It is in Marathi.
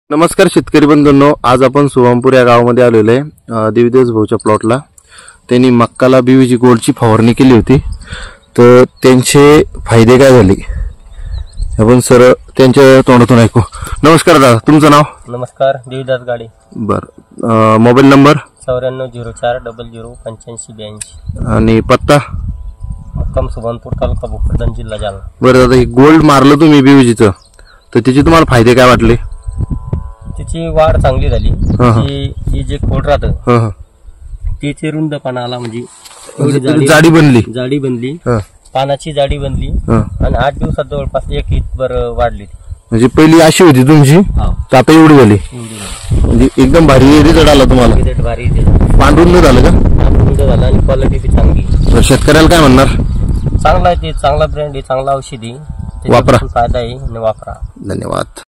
नमस्कार शेतकरी बंधूंनो, आज आपण सोमपूर या गावामध्ये आलेलो आहे. देवीदास भाऊच्या प्लॉटला त्यांनी मक्काला बीवीजी गोल्डची फवारणी केली होती. तर त्यांचे फायदे काय झाले आपण सर त्यांच्या तोंडातून ऐकू. नमस्कार दादा, तुमचं नाव? नमस्कार, देवीदास गाडे. बरं, मोबाईल नंबर? 9404008582 आणि पत्ता? मुक्काम सुभानपूर, तालुका भोकरदन, जिल्हा जालना. बरं दादा, हे गोल्ड मारलं तुम्ही बीवीजीचं, तर त्याचे तुम्हाला फायदे काय वाटले? तिची वाढ चांगली झाली. ही जे खोड राहतं तिची रुंदपणा आला, म्हणजे जाडी बनली, पानाची जाडी बनली आणि 8 दिवसात जवळपास 1 इंच वाढली. म्हणजे पहिली अशी होती तुमची, आता एवढी झाली. म्हणजे एकदम भारी रिझल्ट आला तुम्हाला. भारी पांढरुंद झालं का? पांढरुंद झालं आणि क्वालिटी बी चांगली. तर शेतकऱ्याला काय म्हणणार? चांगला आहे, ते चांगला ब्रँड आहे, चांगला औषधी, वापरा, फायदा आहे, वापरा. धन्यवाद.